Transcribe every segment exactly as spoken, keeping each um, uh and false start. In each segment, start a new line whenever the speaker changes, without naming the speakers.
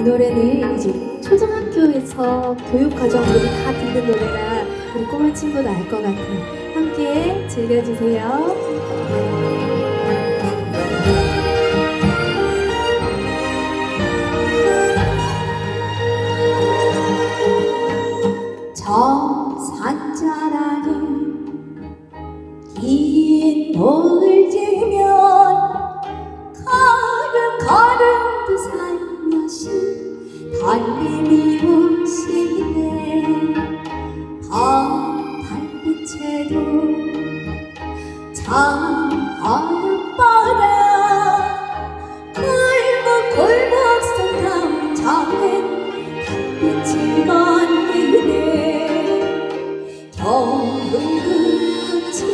노래는 이제 초등학교에서 교육과정들이 다 듣는 노래라 우리 꼬마 친구도 알 것 같아요. 함께 즐겨주세요. 저 산자락에 긴 돌을 지면 걸음걸음도 살며시 달림이 오시네. 밤 달빛에도 참 어렵더라. 골목골목 쏟아온 작은 달빛이 건기네. 겨울 끝이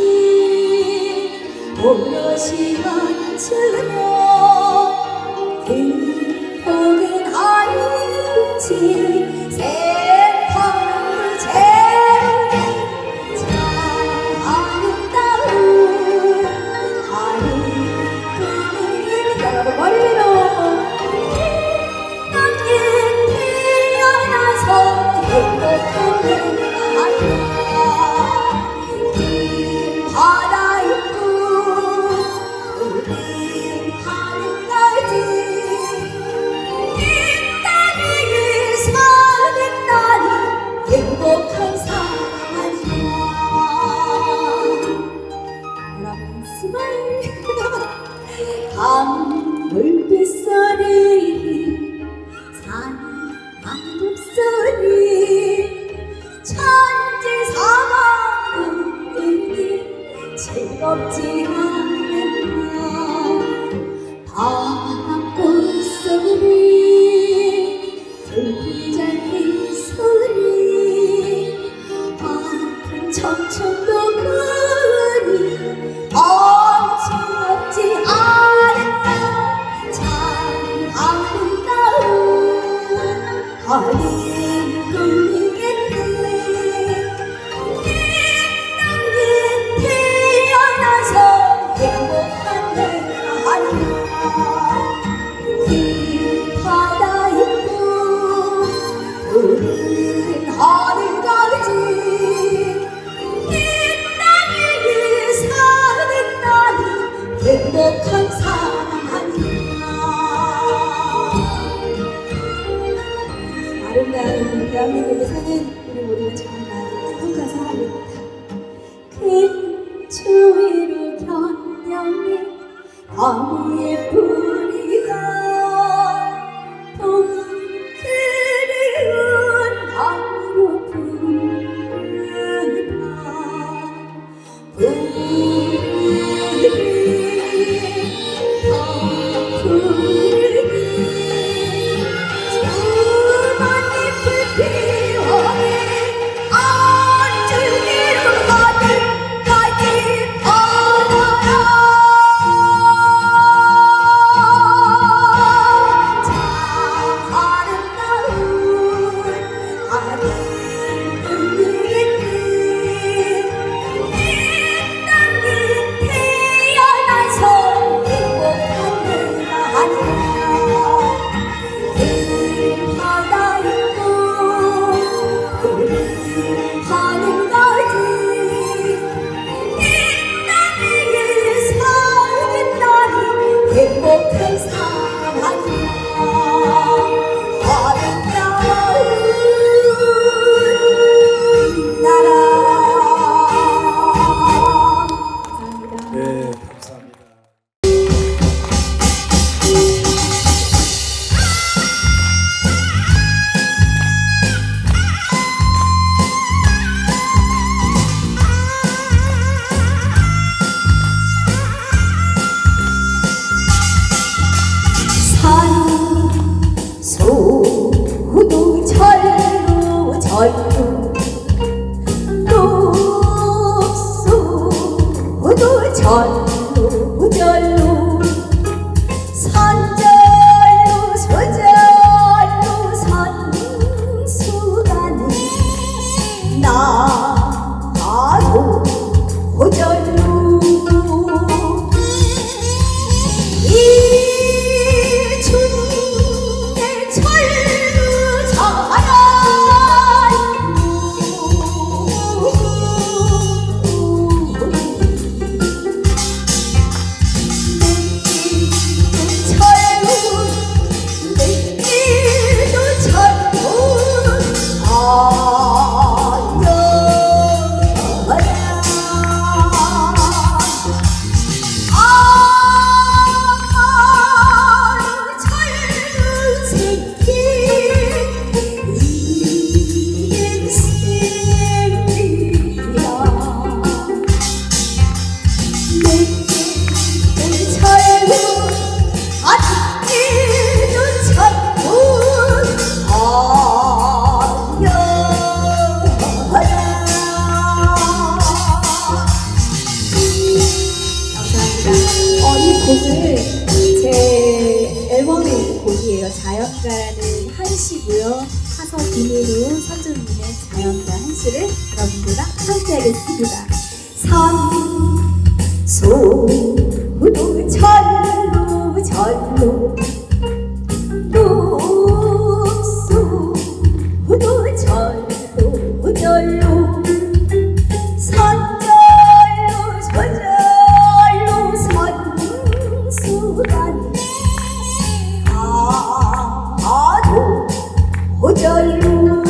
오롯이 맞추며 그 포근한 빛이 새파랗고 재우는 참 아름다운 하루 꿈입니다. 여러분 머리 위로 땅에 태어나서 행복한 긴 바다 있고 푸른 하늘까지 이 땅 위에 사는 날이 행복한 사람이야. 여러분 스마일 강물빛 소리 산 바람 소리 즐겁지 않았나. 바람꽃 소리 불빛장님 소리 아픈 청춘도 그리 어지럽지 않았나. 참 아름다운 어린 꿈이겠네. 행복한 내가 하루야. 긴 바다 있고 푸른 하늘까지 이 땅 위에 사는 나는 행복한 사람 아니야. 아름다운 대한민국에 사는 우리 모두는 정말 행복한 사람입니다. 큰 추위로 견뎌내 너무 예쁘리가 봄 그리운 밤으로 부르다 부르리 더 부르리 수만 잎을 피워내 안줄기로 가득 행복한 사람 아니야. 아름다운 나라. 감사합니다.
네, 감사합니다.
소도 절로 절로 녹소도 절로 절로 산절로 소절로 산수가는 나도 호절로 이 춘의 철 자연가라는 한시고요. 하서 김인우 선주님의 자연가 한시를 여러분들과 함께하겠습니다. 산소도 절로 절로 뚝소도 절로 절로 산절로 저절로 선수간 아도 저절로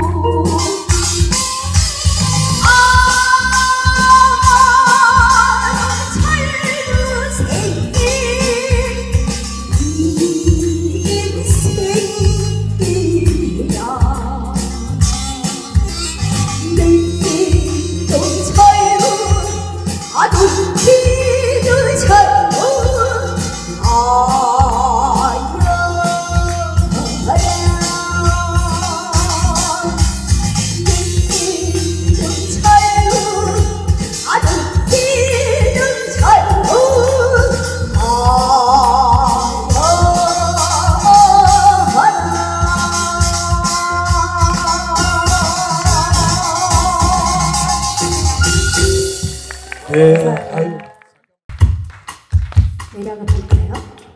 네, 아유.
내려가 볼까요?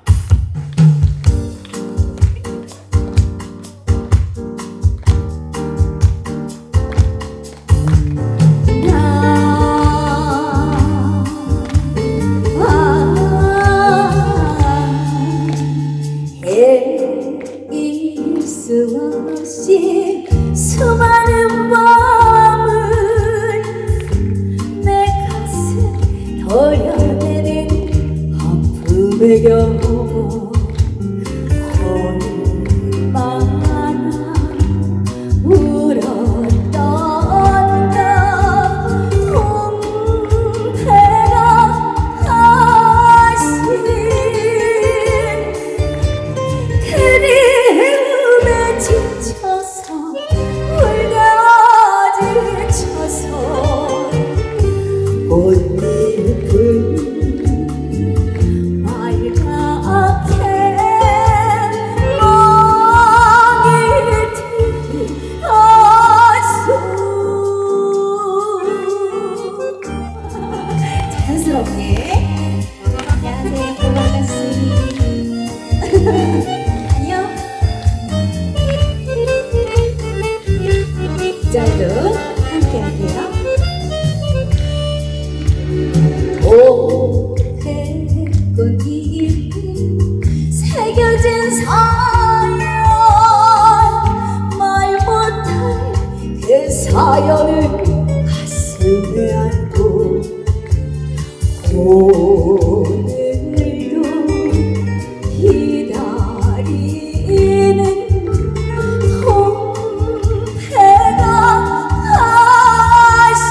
헤일 수 없이 수많은 밤을 내 가슴 도려내는 아픔의 경우 얼마나 울었던가 동태가 하신 그리움에 지쳐서 울가 지쳐서 꽃잎을 빨갛게 멍이 들었소. 자연스럽게 안녕하세요 고마가씨 안녕. 이 절도 함께 할게요. 꽃잎에 새겨진 사연 말 못할 그 사연을 가슴에 안고 오늘도 기다리는 동태가 하신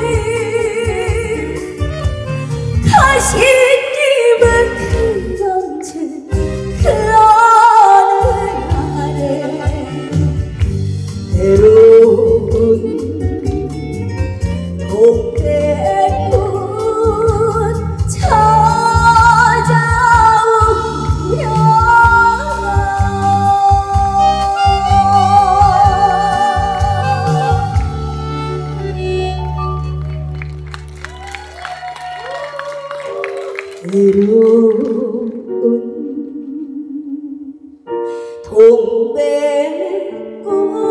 가시님은 그 언제 그 어느 날에 외로운 동백꽃 찾아오면 외로운 동백꽃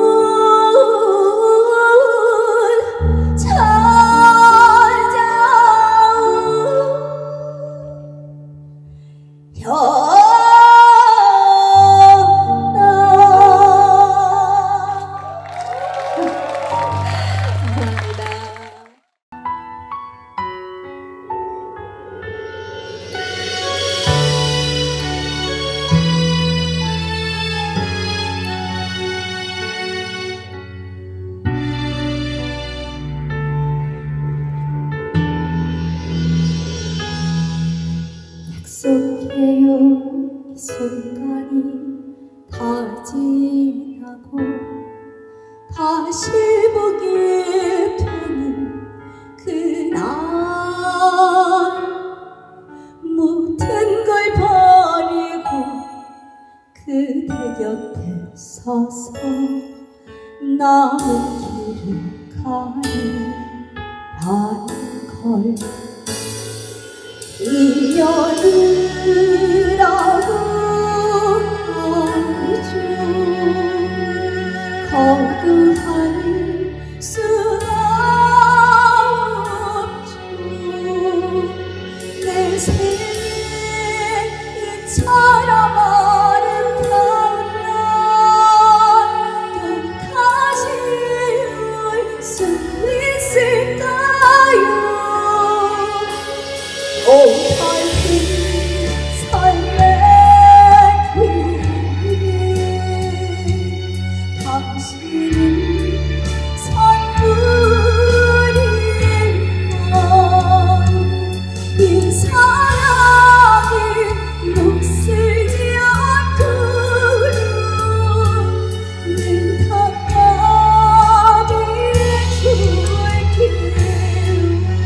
약속해요. 이 순간이 다 지나고 다시 보게 되는 그날 모든 걸 버리고 그대 곁에 서서 남은 길을 가리라는 걸 인연이라고 하죠. 거부할 수가 없죠. 내 생일처럼 아름다운 날 또 다시 올 수 있을까요? 오 밝은 삶의 길이 당신은 선물이만 이 사랑이 녹슬지 않도록 늘 가까이 줄게요.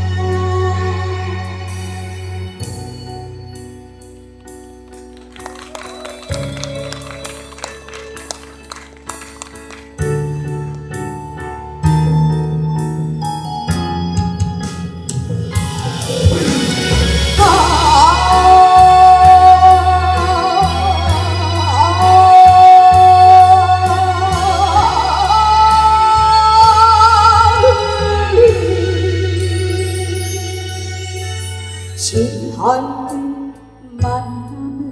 한 만남은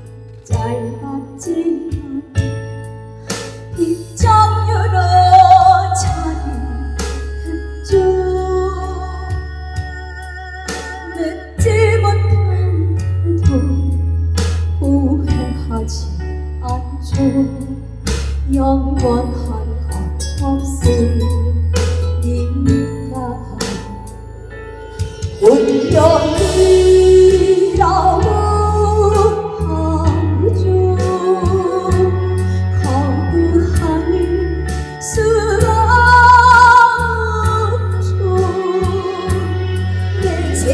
짧았지만 빗장류로 자리했죠. 맺지 못해도 후회하지 않죠. 영원한 것 없으니까 운명이라고 하죠. 거부할 수가 없죠. 내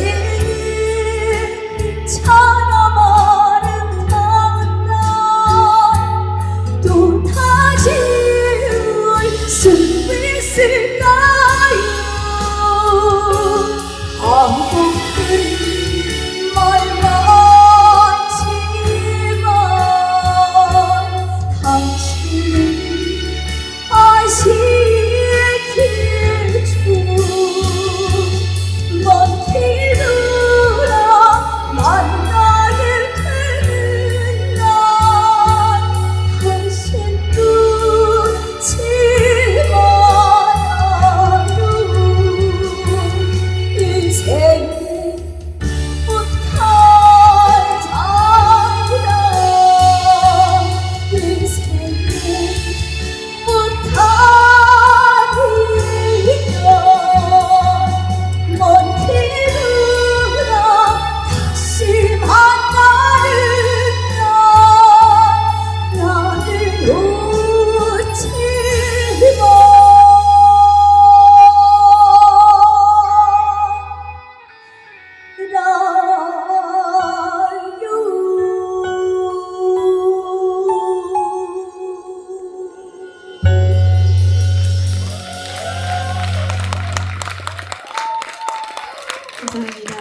생일처럼 아름다운 날 또 다시 올 수 있을까요? 한국은 말 많지만 당신은 아시겠죠. 먼 길 돌아 만나게 되는 날 당신 눈치 말아요. 인생의 못할 장난 인생의 못할 일이야. 먼 길으로 다시 만나는 날 나를 놓지 마. 감사합니다.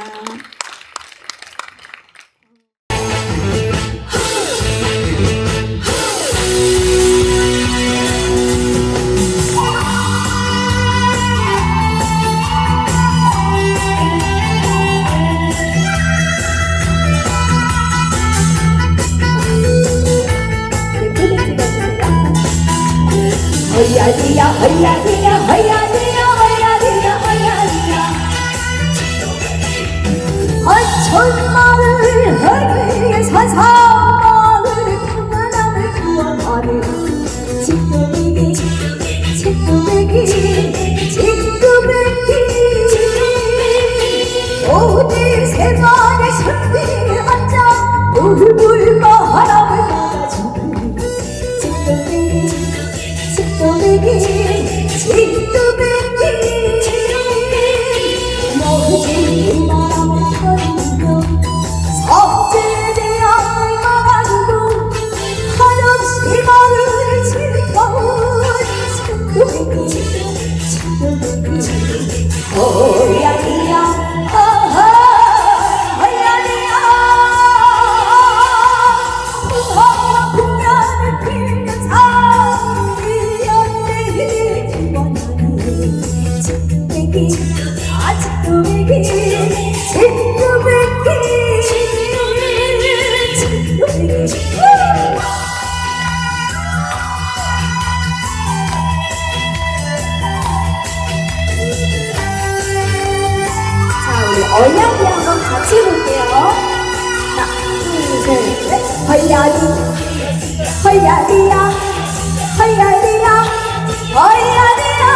허야디야 허야디야 허야디야 허야디야 허야디야 한천마을 해외에 산 사마을 평안함을 구원하는 징그레기 징그레기 징그레기 오늘 세상의 선비에 앉아 울불 바람을 받아주는 징그레기 징그레기 징그레기 모든 바람을 터리며 성질의 악을 막아주고 한없이 허야리 허야리야 허야리야 허야리야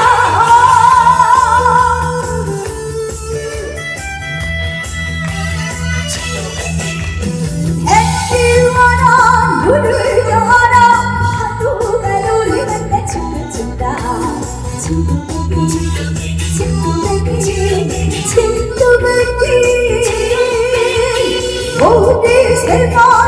해피와라 눈을 열어 파도가 놀리면 내 춤을 춘다 친구들이 친구들이 친구들이 모두 세번